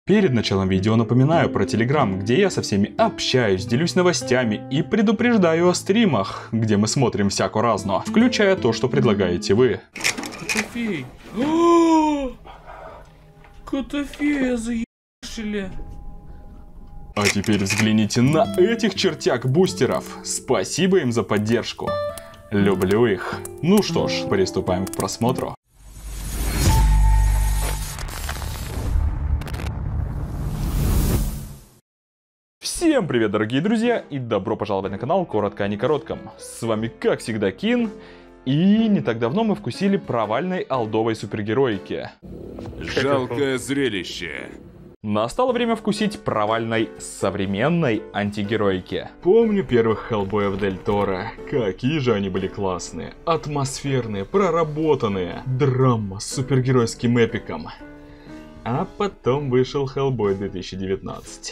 Перед началом видео напоминаю про Telegram, где я со всеми общаюсь, делюсь новостями и предупреждаю о стримах, где мы смотрим всяко разно, включая то, что предлагаете вы. Котофей! Котофея заебашили! А теперь взгляните на этих чертяк-бустеров. Спасибо им за поддержку. Люблю их. Ну что ж, приступаем к просмотру. Всем привет, дорогие друзья, и добро пожаловать на канал Коротко о некоротком. С вами, как всегда, Кин, и не так давно мы вкусили провальной олдовой супергероики. Жалкое зрелище. Настало время вкусить провальной современной антигероики. Помню первых Хеллбоев Дель Торо. Какие же они были классные, атмосферные, проработанные. Драма с супергеройским эпиком. А потом вышел Хеллбой 2019.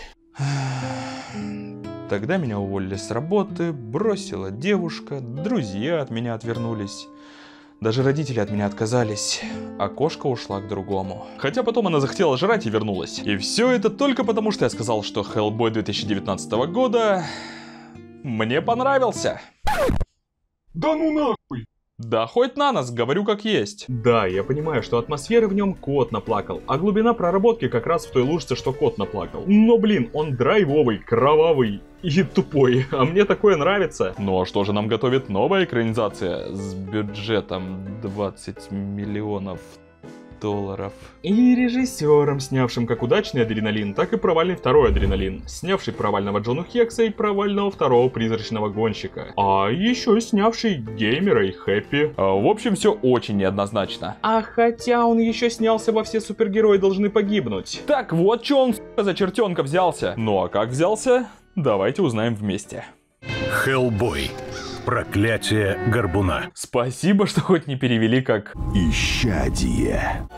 Тогда меня уволили с работы, бросила девушка, друзья от меня отвернулись. Даже родители от меня отказались, а кошка ушла к другому. Хотя потом она захотела жрать и вернулась. И все это только потому, что я сказал, что Хеллбой 2019 года мне понравился. Да ну нахуй! Да хоть на нас, говорю как есть. Да, я понимаю, что атмосферы в нем кот наплакал, а глубина проработки как раз в той лужице, что кот наплакал. Но блин, он драйвовый, кровавый и тупой, а мне такое нравится. Ну а что же нам готовит новая экранизация с бюджетом 20 миллионов долларов? И режиссером, снявшим как удачный Адреналин, так и провальный второй Адреналин, снявший провального Джона Хекса и провального второго Призрачного Гонщика, а еще снявший Геймера и Хэппи. В общем, все очень неоднозначно. А хотя он еще снялся во «Все супергерои должны погибнуть». Так вот, что он за чертенка взялся. Ну а как взялся? Давайте узнаем вместе. Хеллбой. Проклятие Горбуна. Спасибо, что хоть не перевели как Исчадие.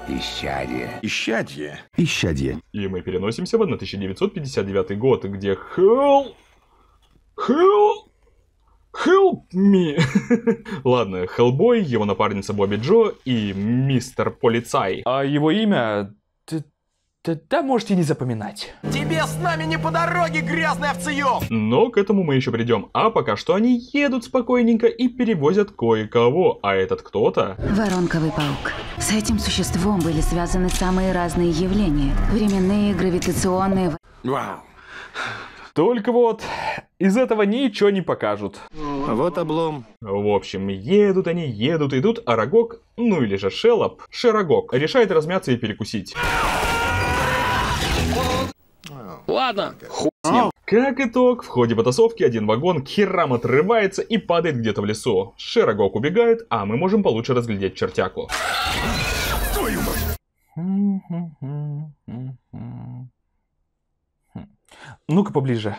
Исчадие. И мы переносимся в 1959 год, где Help me. Ладно, Хеллбой, его напарница Бобби Джо и мистер Полицай. А его имя... Да можете не запоминать. Тебе с нами не по дороге, грязный овцеёб! Но к этому мы еще придем. А пока что они едут спокойненько и перевозят кое-кого. А этот кто-то... Воронковый паук. С этим существом были связаны самые разные явления. Временные, гравитационные... Вау. Только вот из этого ничего не покажут. Вот облом. В общем, едут они, едут, идут, а Рогок, ну или же Шеллоп, Шерогок, решает размяться и перекусить. Ладно, хуй с ним. Как итог, в ходе потасовки один вагон херам отрывается и падает где-то в лесу. Шерогок убегает, а мы можем получше разглядеть чертяку. Твою мать! Ну-ка поближе.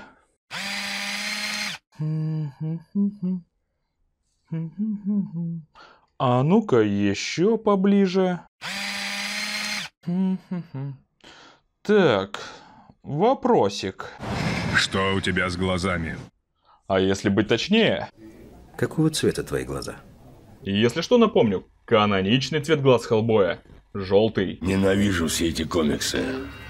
А ну-ка еще поближе. Так, вопросик. Что у тебя с глазами? А если быть точнее? Какого цвета твои глаза? Если что, напомню, каноничный цвет глаз Хеллбоя. Желтый. Ненавижу все эти комиксы.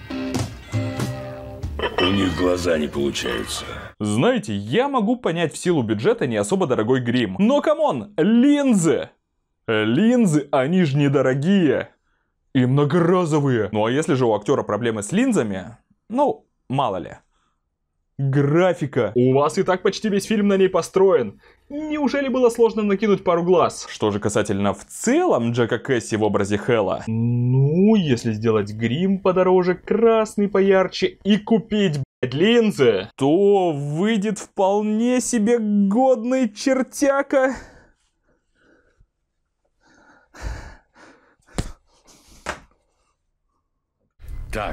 У них глаза не получаются. Знаете, я могу понять в силу бюджета не особо дорогой грим. Но камон, линзы! Линзы, они же недорогие. И многоразовые. Ну а если же у актера проблемы с линзами, ну, мало ли. Графика. У вас и так почти весь фильм на ней построен. Неужели было сложно накинуть пару глаз? Что же касательно в целом Джека Кэсси в образе Хэлла? Ну, если сделать грим подороже, красный поярче и купить, блядь, линзы, то выйдет вполне себе годный чертяка. Так,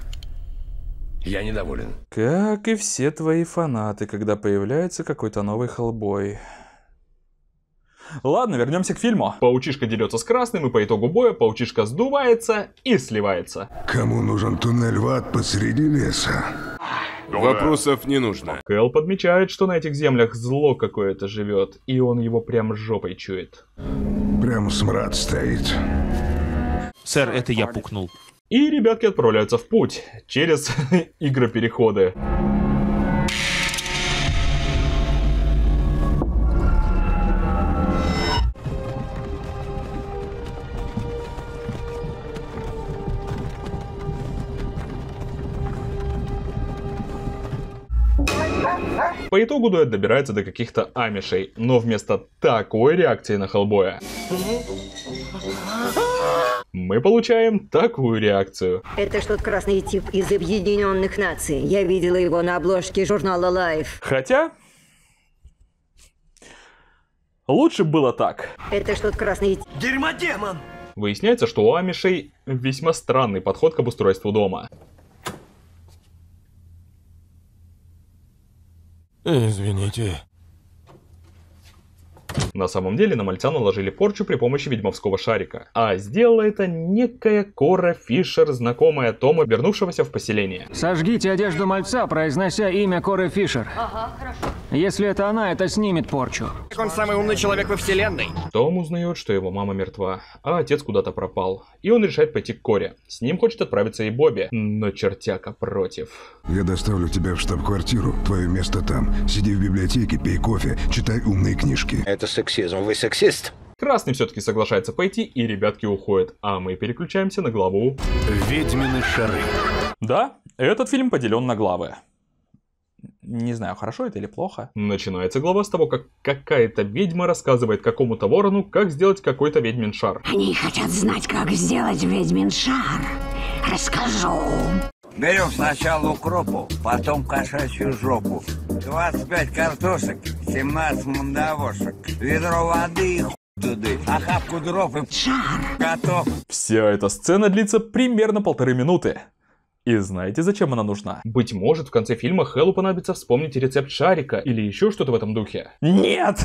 я недоволен. Как и все твои фанаты, когда появляется какой-то новый Хеллбой. Ладно, вернемся к фильму. Паучишка дерется с красным, и по итогу боя паучишка сдувается и сливается. Кому нужен туннель в ад посреди леса? Вопросов не нужно. Кэл подмечает, что на этих землях зло какое-то живет, и он его прям жопой чует. Прям смрад стоит. Сэр, это я пукнул. И ребятки отправляются в путь через игропереходы. По итогу дуэт добирается до каких-то амишей, но вместо такой реакции на Хеллбоя мы получаем такую реакцию. Это что-то красный тип из Объединенных Наций. Я видела его на обложке журнала Life. Хотя лучше было так. Это что-то красный тип. Дерьмодемон! Выясняется, что у амишей весьма странный подход к обустройству дома. Извините. На самом деле на мальца наложили порчу при помощи ведьмовского шарика. А сделала это некая Кора Фишер, знакомая Тома, вернувшегося в поселение. Сожгите одежду мальца, произнося имя Коры Фишер. Ага, хорошо. Если это она, это снимет порчу. Он самый умный человек во вселенной. Том узнает, что его мама мертва, а отец куда-то пропал. И он решает пойти к Коре. С ним хочет отправиться и Бобби, но чертяка против. Я доставлю тебя в штаб-квартиру. Твое место там. Сиди в библиотеке, пей кофе, читай умные книжки. Это сексизм. Вы сексист? Красный все-таки соглашается пойти, и ребятки уходят. А мы переключаемся на главу «Ведьмины шары». Да, этот фильм поделен на главы. Не знаю, хорошо это или плохо. Начинается глава с того, как какая-то ведьма рассказывает какому-то ворону, как сделать какой-то ведьмин шар. Они хотят знать, как сделать ведьмин шар. Расскажу. Берем сначала укропу, потом кошачью жопу. 25 картошек, 17 мандавошек. Ведро воды и хуй туды. Охапку дров и шар. Готов. Вся эта сцена длится примерно 1,5 минуты. И знаете, зачем она нужна? Быть может, в конце фильма Хеллу понадобится вспомнить рецепт шарика или еще что-то в этом духе. Нет!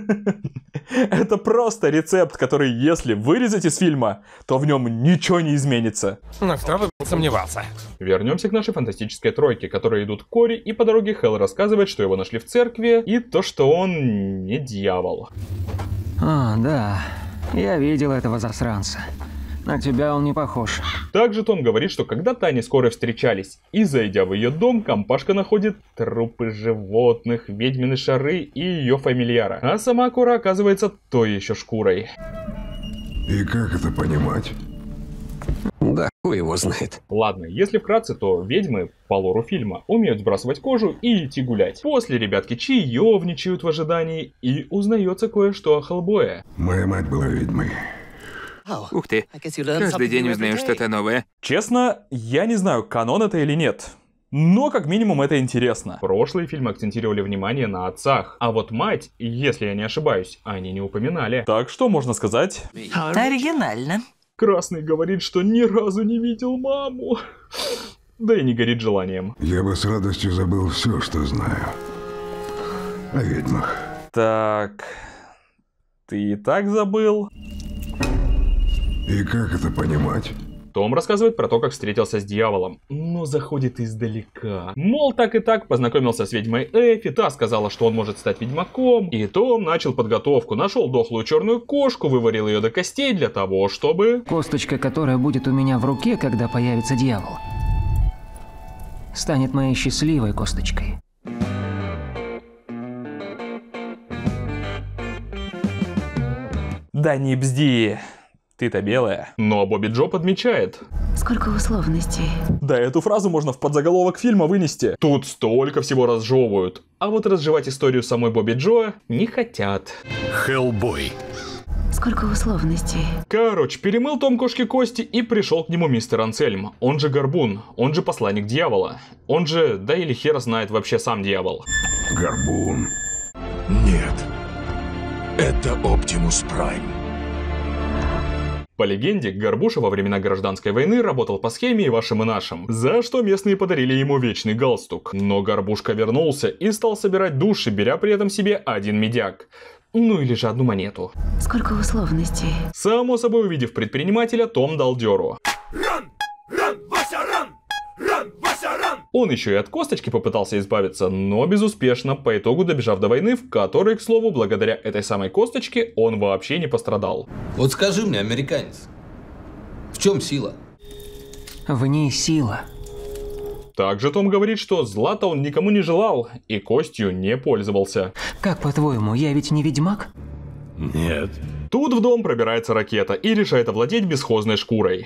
Это просто рецепт, который, если вырезать из фильма, то в нем ничего не изменится. Ну кто бы сомневался. Вернемся к нашей фантастической тройке, которые идут к Коре, и по дороге Хелл рассказывает, что его нашли в церкви, и то, что он не дьявол. А, да. Я видел этого засранца. На тебя он не похож. Также Том говорит, что когда-то они с Корой встречались, и зайдя в ее дом, компашка находит трупы животных, ведьмины шары и ее фамильяра. А сама Кора оказывается той еще шкурой. И как это понимать? Да, хуй его знает. Ладно, если вкратце, то ведьмы, по лору фильма, умеют сбрасывать кожу и идти гулять. После ребятки чаевничают в ожидании, и узнается кое-что о Хеллбое. Моя мать была ведьмой. Ух ты, каждый день узнаю что-то новое. Честно, я не знаю, канон это или нет. Но как минимум это интересно. Прошлые фильмы акцентировали внимание на отцах, а вот мать, если я не ошибаюсь, они не упоминали. Так что можно сказать? Оригинально. Красный говорит, что ни разу не видел маму. Да и не горит желанием. Я бы с радостью забыл все, что знаю о ведьмах. Так, ты и так забыл? И как это понимать? Том рассказывает про то, как встретился с дьяволом, но заходит издалека. Мол, так и так познакомился с ведьмой Эфи, та сказала, что он может стать ведьмаком. И Том начал подготовку, нашел дохлую черную кошку, выварил ее до костей для того, чтобы... Косточка, которая будет у меня в руке, когда появится дьявол, станет моей счастливой косточкой. Да не бзди. Ты-то белая. Но Бобби Джо подмечает. Сколько условностей. Да, эту фразу можно в подзаголовок фильма вынести. Тут столько всего разжевывают. А вот разжевать историю самой Бобби Джо не хотят. Хеллбой. Сколько условностей. Короче, перемыл Том кошки кости и пришел к нему мистер Ансельм. Он же Горбун, он же посланник дьявола. Он же, да или хер знает вообще сам дьявол. Горбун. Нет. Это Оптимус Прайм. По легенде, Горбуша во времена гражданской войны работал по схеме и вашим и нашим, за что местные подарили ему вечный галстук. Но Горбушка вернулся и стал собирать души, беря при этом себе 1 медяк. Ну или же 1 монету. Сколько условностей. Само собой, увидев предпринимателя, Том дал дёру. Ран! Ран, Вася, ран! Ран, Вася, ран! Он еще и от косточки попытался избавиться, но безуспешно, по итогу добежав до войны, в которой, к слову, благодаря этой самой косточке, он вообще не пострадал. Вот скажи мне, американец, в чем сила? В ней сила. Также Том говорит, что зла-то он никому не желал и костью не пользовался. Как по-твоему, я ведь не ведьмак? Нет. Тут в дом пробирается Ракета и решает овладеть бесхозной шкурой.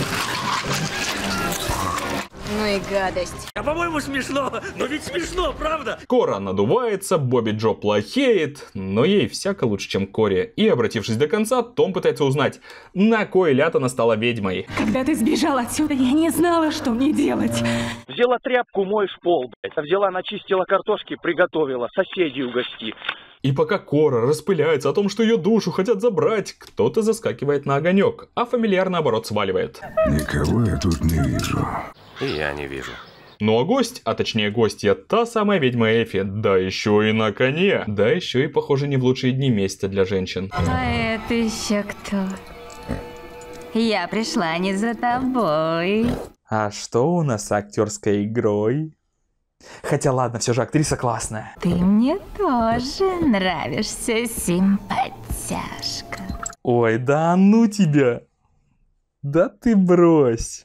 Ну и гадость. А по-моему смешно, но ведь смешно, правда? Кора надувается, Бобби Джо плохеет, но ей всяко лучше, чем Коре. И, обратившись до конца, Том пытается узнать, на кой ляд она стала ведьмой. Когда ты сбежал отсюда, я не знала, что мне делать. Взяла тряпку, моешь пол, блядь. Взяла, начистила картошки, приготовила, соседей угости. И пока Кора распыляется о том, что ее душу хотят забрать, кто-то заскакивает на огонек, а фамильяр наоборот сваливает. Никого я тут не вижу. Я не вижу. Ну а гость, а точнее гостья, та самая ведьма Эфи, да еще и на коне, да еще и, похоже, не в лучшие дни месяца для женщин. А это еще кто? Я пришла не за тобой. А что у нас с актерской игрой? Хотя ладно, все же актриса классная. Ты мне тоже нравишься, симпатяшка. Ой, да ну тебя. Да ты брось.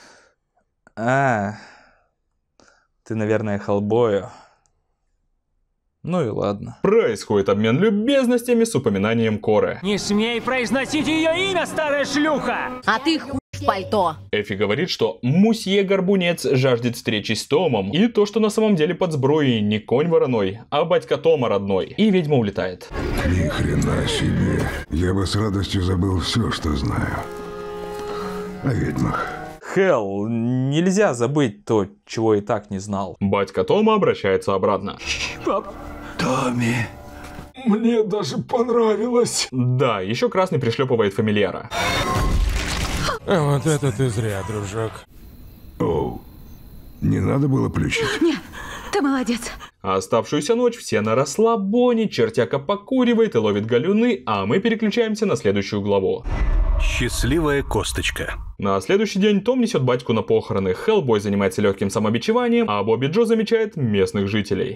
Ты, наверное, Хеллбою. Ну и ладно. Происходит обмен любезностями с упоминанием Коры. Не смей произносить ее имя, старая шлюха! А ты хуй в пальто. Эфи говорит, что мусье Горбунец жаждет встречи с Томом, и то, что на самом деле под сбруей не конь вороной, а батька Тома родной. И ведьма улетает. Ни хрена себе. Я бы с радостью забыл все, что знаю о ведьмах. Хелл, нельзя забыть то, чего и так не знал. Батька Тома обращается обратно. Пап. Томми, мне даже понравилось. Да, еще Красный пришлепывает фамильяра. Вот это ты зря, дружок. Оу, не надо было плющить. Нет, ты молодец. А оставшуюся ночь все на расслабоне, чертяка покуривает и ловит галюны, а мы переключаемся на следующую главу. Счастливая косточка. На следующий день Том несет батьку на похороны, Хеллбой занимается легким самобичеванием, а Бобби Джо замечает местных жителей.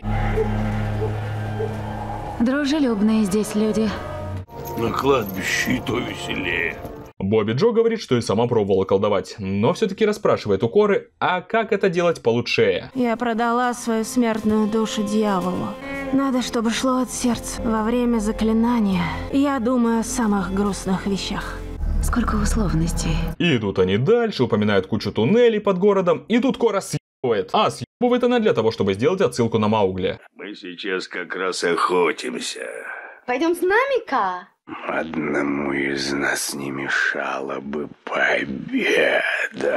Дружелюбные здесь люди. На кладбище и то веселее. Бобби Джо говорит, что и сама пробовала колдовать, но все-таки расспрашивает у Коры, а как это делать получше? Я продала свою смертную душу дьяволу. Надо, чтобы шло от сердца. Во время заклинания я думаю о самых грустных вещах. Сколько условностей. И идут они дальше, упоминают кучу туннелей под городом, и тут Кора съебывает. А съебывает она для того, чтобы сделать отсылку на Маугли. Мы сейчас как раз охотимся. Пойдем с нами-ка? Одному из нас не мешало бы пообедать.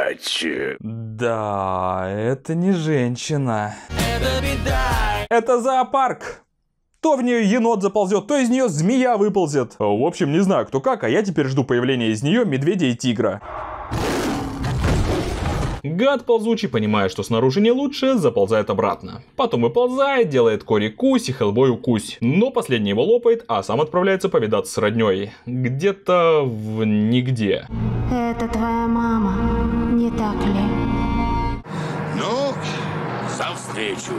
Да, это не женщина. Это зоопарк. То в нее енот заползет, то из нее змея выползет. В общем, не знаю кто как, а я теперь жду появления из нее медведя и тигра. Гад ползучий, понимая, что снаружи не лучше, заползает обратно. Потом выползает, делает Коре кусь и Хеллбою кусь. Но последний его лопает, а сам отправляется повидаться с родней. Где-то в нигде. Это твоя мама, не так ли? Ну, за встречу.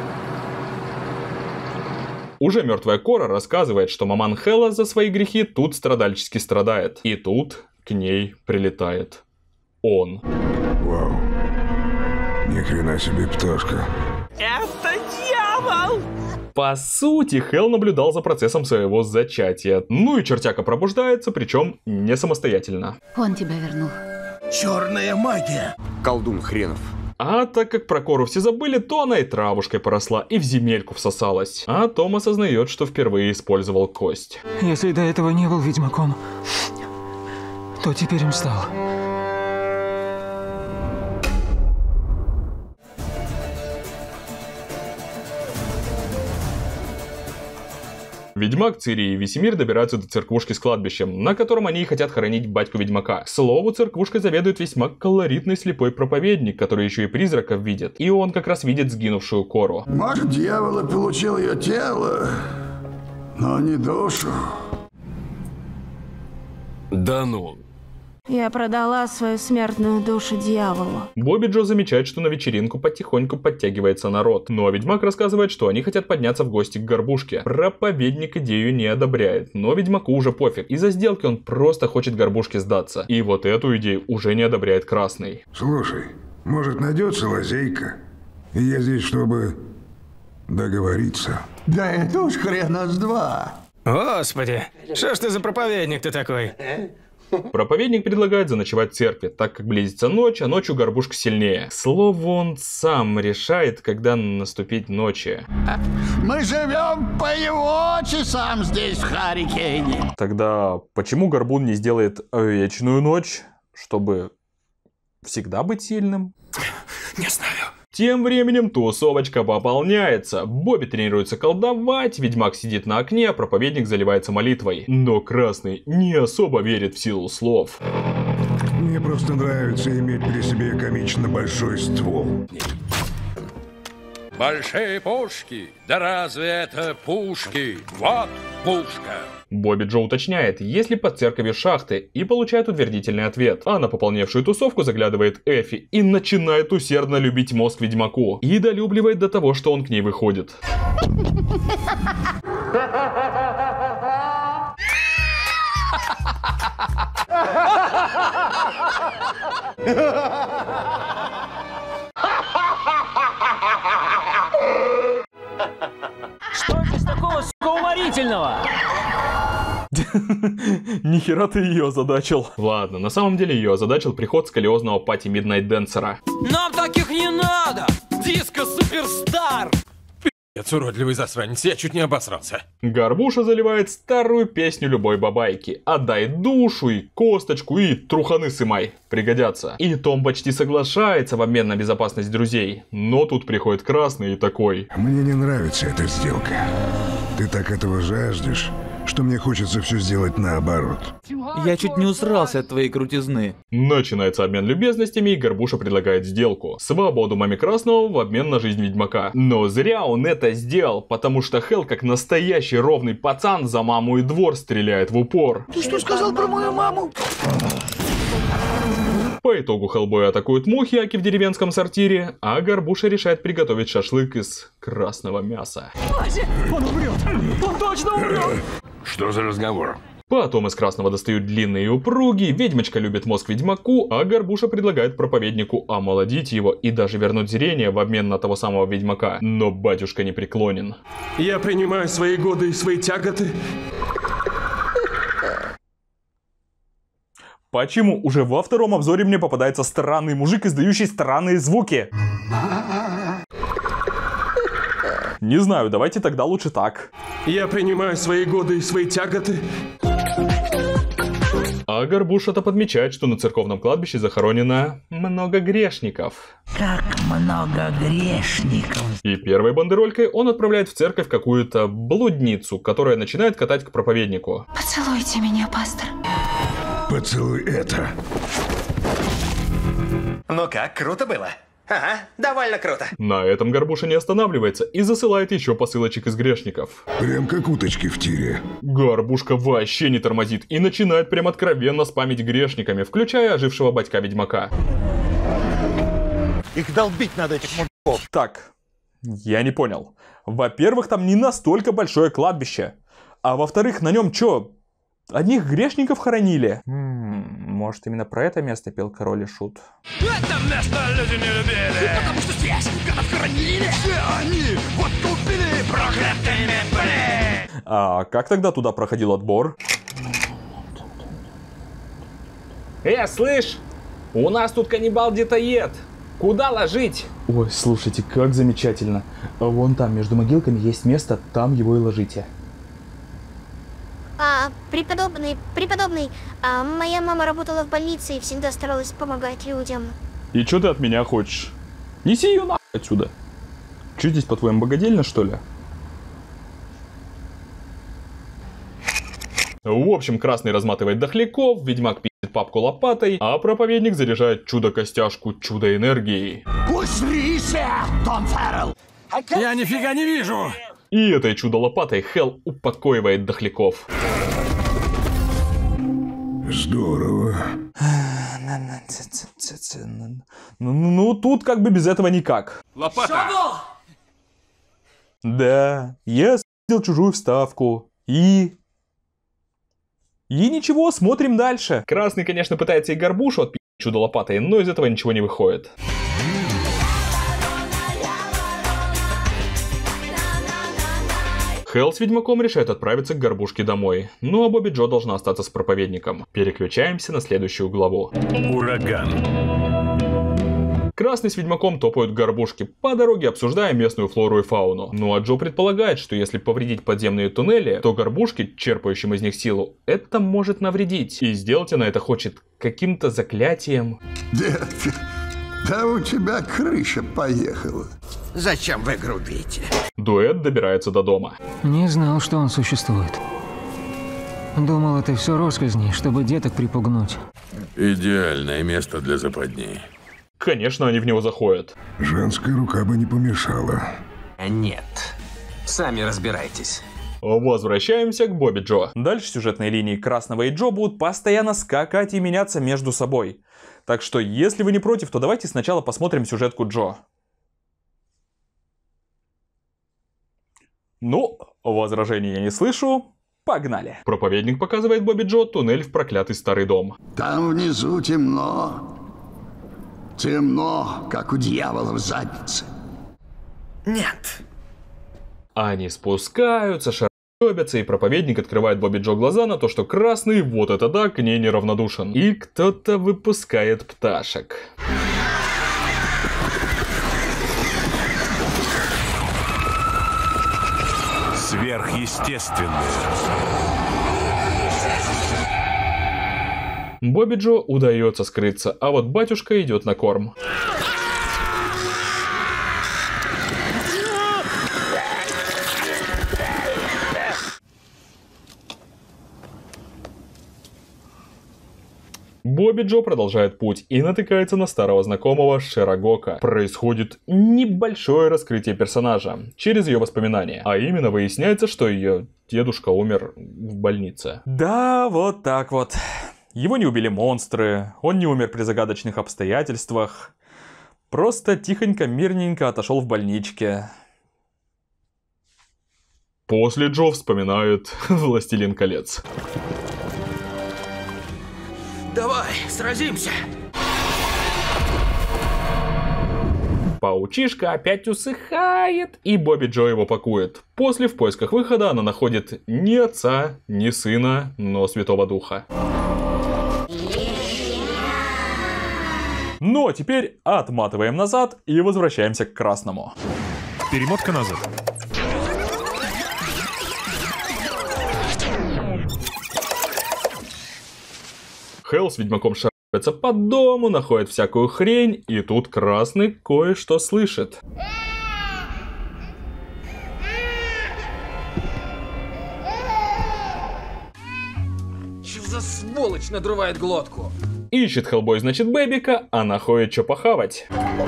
Уже мертвая Кора рассказывает, что маман Хелла за свои грехи тут страдальчески страдает. И тут к ней прилетает он. Вау. Ни хрена себе пташка. Это дьявол! По сути, Хелл наблюдал за процессом своего зачатия. Ну и чертяка пробуждается, причем не самостоятельно. Он тебя вернул. Черная магия. Колдун хренов. А так как про Кору все забыли, то она и травушкой поросла, и в земельку всосалась. А Том осознает, что впервые использовал кость. Если до этого не был ведьмаком, то теперь им стал. Ведьмак, Цири и Весемир добираются до церквушки с кладбищем, на котором они и хотят хоронить батьку ведьмака. К слову, церквушкой заведует весьма колоритный слепой проповедник, который еще и призраков видит. И он как раз видит сгинувшую Кору. Может, дьявол и получил ее тело, но не душу. Да ну. Я продала свою смертную душу дьяволу. Бобби Джо замечает, что на вечеринку потихоньку подтягивается народ. Но ведьмак рассказывает, что они хотят подняться в гости к Горбушке. Проповедник идею не одобряет, но ведьмаку уже пофиг. Из-за сделки он просто хочет Горбушке сдаться. И вот эту идею уже не одобряет Красный. Слушай, может найдется лазейка? Я здесь, чтобы договориться. Да это уж хрена с два. Господи, что ж ты за проповедник ты такой? Проповедник предлагает заночевать в церкви, так как близится ночь, а ночью Горбушка сильнее. К слову, он сам решает, когда наступить ночи. Мы живем по его часам здесь, в Харрикейне. Тогда почему Горбун не сделает вечную ночь, чтобы всегда быть сильным? Не знаю. Тем временем тусовочка пополняется. Бобби тренируется колдовать, ведьмак сидит на окне, а проповедник заливается молитвой. Но Красный не особо верит в силу слов. Мне просто нравится иметь при себе комично большой ствол. Большие пушки? Да разве это пушки? Вот пушка. Бобби Джо уточняет, есть ли под церковью шахты, и получает утвердительный ответ. А на пополневшую тусовку заглядывает Эфи и начинает усердно любить мозг ведьмаку. И долюбливает до того, что он к ней выходит. Что здесь такого, сука, уморительного? Нихера ты ее озадачил. Ладно, на самом деле ее озадачил приход сколиозного пати Миднайт Дэнсера. Нам таких не надо! Диско суперстар! Пи***ц, уродливый засранец, я чуть не обосрался. Горбуша заливает старую песню любой бабайки. Отдай душу и косточку и труханы сымай. Пригодятся. И Том почти соглашается в обмен на безопасность друзей. Но тут приходит Красный и такой. Мне не нравится эта сделка. Ты так этого жаждешь, что мне хочется все сделать наоборот. Я чуть не усрался от твоей крутизны. Начинается обмен любезностями, и Горбуша предлагает сделку. Свободу маме Красного в обмен на жизнь ведьмака. Но зря он это сделал, потому что Хелл, как настоящий ровный пацан, за маму и двор стреляет в упор. Ты что сказал про мою маму? По итогу Хеллбоя атакуют мухи, аки в деревенском сортире, а Горбуша решает приготовить шашлык из красного мяса. Боже, он умрет! Он точно умрет! Что за разговор? Потом из красного достают длинные и упругие, ведьмочка любит мозг ведьмаку, а Горбуша предлагает проповеднику омолодить его и даже вернуть зрение в обмен на того самого ведьмака. Но батюшка не преклонен. Я принимаю свои годы и свои тяготы. Почему уже во втором обзоре мне попадается странный мужик, издающий странные звуки? Не знаю, давайте тогда лучше так. Я принимаю свои годы и свои тяготы. А Горбуша-то подмечает, что на церковном кладбище захоронено много грешников. Как много грешников. И первой бандеролькой он отправляет в церковь какую-то блудницу, которая начинает катать к проповеднику. Поцелуйте меня, пастор. Поцелуй это. Ну как, круто было? Ага, довольно круто. На этом Горбуша не останавливается и засылает еще посылочек из грешников. Прям как уточки в тире. Горбушка вообще не тормозит и начинает прям откровенно спамить грешниками, включая ожившего батька-ведьмака. Их долбить надо, этих мужиков. Так, я не понял. Во-первых, там не настолько большое кладбище. А во-вторых, на нем чё? Одних грешников хоронили? Может, именно про это место пел Король и Шут? Это место люди не любили, потому что здесь гадов хоронили. Все они вот купили проклятыми были. А как тогда туда проходил отбор? Слышь, у нас тут каннибал-детоед. Куда ложить? Ой, слушайте, как замечательно. Вон там, между могилками, есть место, там его и ложите. Преподобный, моя мама работала в больнице и всегда старалась помогать людям. И что ты от меня хочешь? Неси ее нахуй отсюда. Че здесь, по-твоему, богадельня, что ли? В общем, Красный разматывает дохляков, ведьмак пи***т папку лопатой, а проповедник заряжает чудо-костяшку чудо-энергией. Том Феррелл! Я нифига не вижу! И этой чудо-лопатой Хелл упокоивает дохляков. Здорово. Ну, тут как бы без этого никак. Лопата! Да, я съездил чужую вставку. И ничего, смотрим дальше. Красный, конечно, пытается и горбушу отпить чудо лопатой, но из этого ничего не выходит. Хелл с Ведьмаком решают отправиться к горбушке домой. Ну а Бобби Джо должна остаться с проповедником. Переключаемся на следующую главу. Ураган. Красный с Ведьмаком топают к горбушке, по дороге обсуждая местную флору и фауну. Ну а Джо предполагает, что если повредить подземные туннели, то горбушке, черпающим из них силу, это может навредить. И сделать она это хочет каким-то заклятием. Детка, да у тебя крыша поехала. Зачем вы грубите? Дуэт добирается до дома. Не знал, что он существует. Думал, это все росказни, чтобы деток припугнуть. Идеальное место для западни. Конечно, они в него заходят. Женская рука бы не помешала. Нет. Сами разбирайтесь. Возвращаемся к Бобби Джо. Дальше сюжетные линии Красного и Джо будут постоянно скакать и меняться между собой. Так что, если вы не против, то давайте сначала посмотрим сюжетку Джо. Ну, возражений я не слышу. Погнали. Проповедник показывает Бобби Джо туннель в проклятый старый дом. Там внизу темно. Темно, как у дьявола в заднице. Нет. Они спускаются, шарабятся, и проповедник открывает Бобби Джо глаза на то, что Красный, вот это да, к ней неравнодушен. И кто-то выпускает пташек. Сверхъестественное. Бобби Джо удается скрыться, а вот батюшка идет на корм. Бобби Джо продолжает путь и натыкается на старого знакомого Шерагока. Происходит небольшое раскрытие персонажа через ее воспоминания. А именно выясняется, что ее дедушка умер в больнице. Да, вот так вот. Его не убили монстры, он не умер при загадочных обстоятельствах. Просто тихонько, мирненько отошел в больничке. После Джо вспоминает «Властелин колец». Давай, сразимся! Паучишка опять усыхает, и Бобби Джо его пакует. После в поисках выхода она находит ни отца, ни сына, но Святого Духа. Ну а теперь отматываем назад и возвращаемся к Красному. Перемотка назад. Хелл с Ведьмаком шарятся по дому, находят всякую хрень, и тут Красный кое-что слышит. Что за сволочь надрывает глотку? Ищет Хеллбой, значит, Бэбика, а находит что похавать.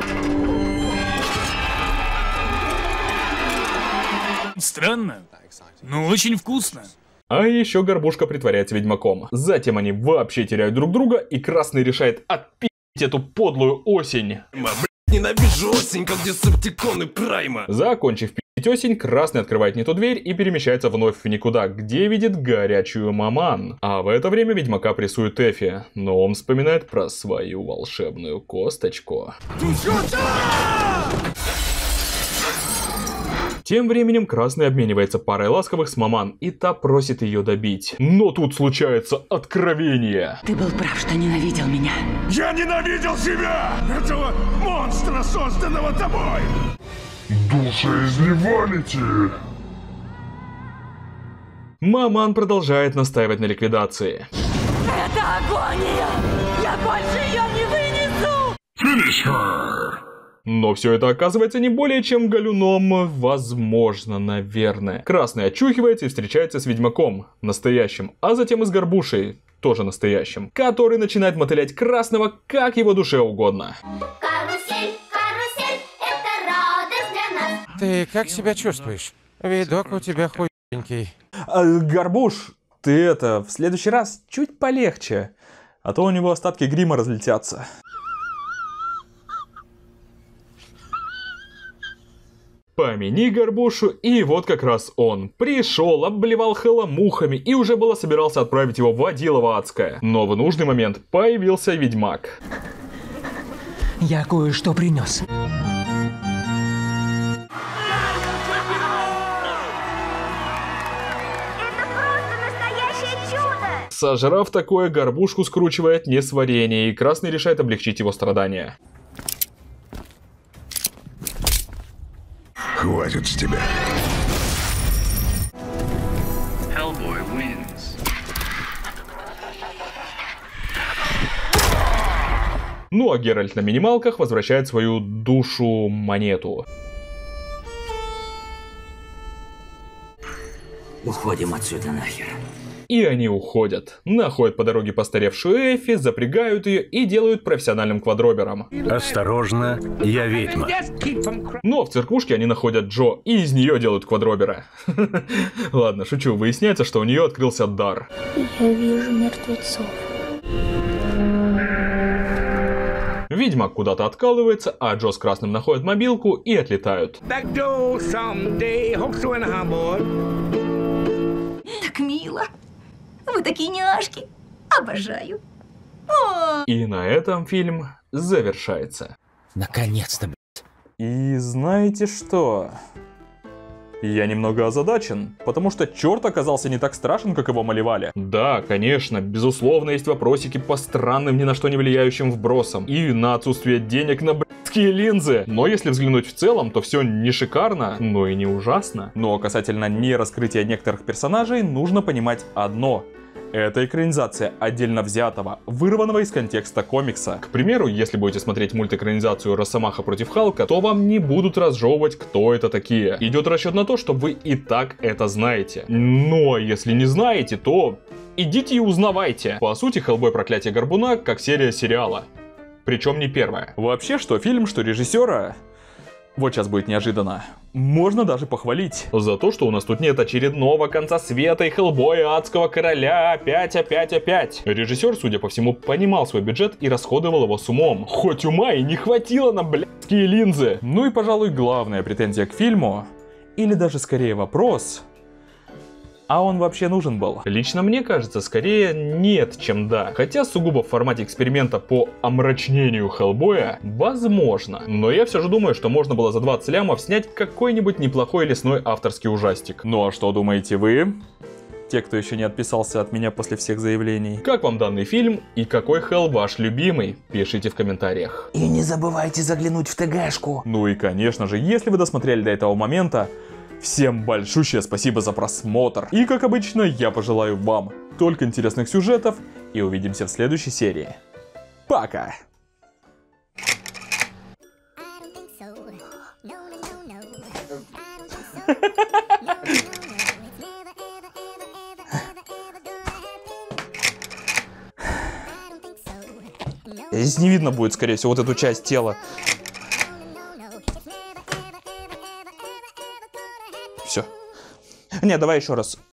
Странно, но очень вкусно. А еще Горбушка притворяется Ведьмаком. Затем они вообще теряют друг друга, и Красный решает отпить эту подлую осень. Ненавижу осень, как десептиконы Прайма. Закончив пить осень, Красный открывает не ту дверь и перемещается вновь в никуда, где видит горячую маман. А в это время Ведьмака прессует Эфи, но он вспоминает про свою волшебную косточку. Тем временем Красный обменивается парой ласковых с маман, и та просит ее добить. Но тут случается откровение. Ты был прав, что ненавидел меня. Я ненавидел себя! Этого монстра, созданного тобой! Душеизливалите! Маман продолжает настаивать на ликвидации. Это агония! Я больше ее не вынесу! Finish her! Но все это оказывается не более чем галюном, возможно, наверное. Красный очухивается и встречается с Ведьмаком, настоящим, а затем и с Горбушей, тоже настоящим, который начинает мотылять Красного как его душе угодно. Карусель, карусель, это радость для нас. Ты как себя чувствуешь? Видок у тебя хуенький. Горбуш, Ты это, в следующий раз чуть полегче, а то у него остатки грима разлетятся. Помяни горбушу, и вот как раз он. Пришел, обблевал Хэлла мухами и уже было собирался отправить его в водилово адское. Но в нужный момент появился ведьмак. Я кое-что принес. Сожрав такое, горбушку скручивает несварение, и Красный решает облегчить его страдания. Хватит с тебя. Hellboy wins. Ну а Геральт на минималках возвращает свою душу-монету. Уходим отсюда нахер. И они уходят. Находят по дороге постаревшую Эфи, запрягают ее и делают профессиональным квадробером. Осторожно, я ведьма. Но в церквушке они находят Джо, и из нее делают квадробера. Ладно, шучу, выясняется, что у нее открылся дар. Я вижу мертвецов. Ведьмак куда-то откалывается, а Джо с Красным находят мобилку и отлетают. Так мило. Вы такие няшки. Обожаю. И на этом фильм завершается. Наконец-то, блядь. И знаете что? Я немного озадачен, потому что черт оказался не так страшен, как его малевали. Да, конечно, безусловно, есть вопросики по странным, ни на что не влияющим вбросам. И на отсутствие денег на блядские линзы. Но если взглянуть в целом, то все не шикарно, но и не ужасно. Но касательно нераскрытия некоторых персонажей, нужно понимать одно. Это экранизация отдельно взятого, вырванного из контекста комикса. К примеру, если будете смотреть мультэкранизацию Росомаха против Халка, то вам не будут разжевывать, кто это такие. Идет расчет на то, что вы и так это знаете. Но если не знаете, то идите и узнавайте. По сути, Хеллбой Проклятие Горбуна как серия сериала. Причем не первая. Вообще, что фильм, что режиссера... Вот сейчас будет неожиданно. Можно даже похвалить. За то, что у нас тут нет очередного конца света и Хеллбоя Адского Короля опять. Режиссер, судя по всему, понимал свой бюджет и расходовал его с умом. Хоть ума и не хватило на блядские линзы. Ну и, пожалуй, главная претензия к фильму, или даже скорее вопрос... А он вообще нужен был? Лично мне кажется, скорее нет, чем да. Хотя сугубо в формате эксперимента по омрачнению Хеллбоя возможно. Но я все же думаю, что можно было за 20 лямов снять какой-нибудь неплохой лесной авторский ужастик. Ну а что думаете вы? Те, кто еще не отписался от меня после всех заявлений. Как вам данный фильм и какой Хелл ваш любимый? Пишите в комментариях. И не забывайте заглянуть в ТГшку. Ну и конечно же, если вы досмотрели до этого момента, всем большущее спасибо за просмотр. И как обычно, я пожелаю вам только интересных сюжетов и увидимся в следующей серии. Пока! Здесь не видно будет, скорее всего, вот эту часть тела. Все. Не, давай еще раз.